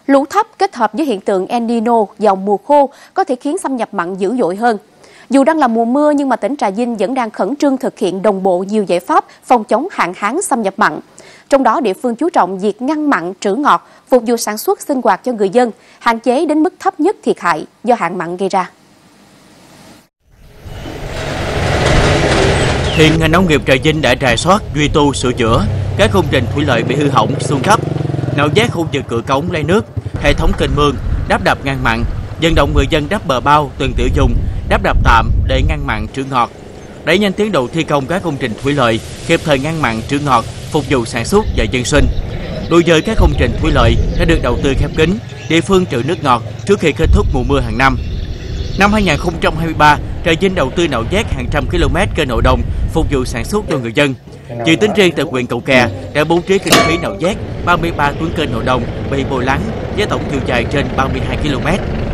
Lũ thấp kết hợp với hiện tượng El Nino vào mùa khô có thể khiến xâm nhập mặn dữ dội hơn. Dù đang là mùa mưa nhưng mà tỉnh Trà Vinh vẫn đang khẩn trương thực hiện đồng bộ nhiều giải pháp phòng chống hạn hán xâm nhập mặn. Trong đó, địa phương chú trọng việc ngăn mặn trữ ngọt, phục vụ sản xuất sinh hoạt cho người dân, hạn chế đến mức thấp nhất thiệt hại do hạn mặn gây ra. Hiện ngành nông nghiệp Trà Vinh đã rà soát, duy tu, sửa chữa các công trình thủy lợi bị hư hỏng, xuống cấp, nạo vét khu vực cửa cống lấy nước, hệ thống kênh mương, đắp đập ngăn mặn, vận động người dân đắp bờ bao, từng tiểu dùng, đắp đập tạm để ngăn mặn trữ ngọt, đẩy nhanh tiến độ thi công các công trình thủy lợi, kịp thời ngăn mặn trữ ngọt, phục vụ sản xuất và dân sinh. Đối với các công trình thủy lợi đã được đầu tư khép kín, địa phương trữ nước ngọt trước khi kết thúc mùa mưa hàng năm. Năm 2023, Trà Vinh đầu tư nạo vét hàng trăm km kênh nội đồng phục vụ sản xuất cho người dân. Chỉ tính riêng tại huyện Cầu Kè đã bố trí kinh phí nạo vét 33 tuyến kênh nội đồng bị bồi lắng với tổng chiều dài trên 32 km.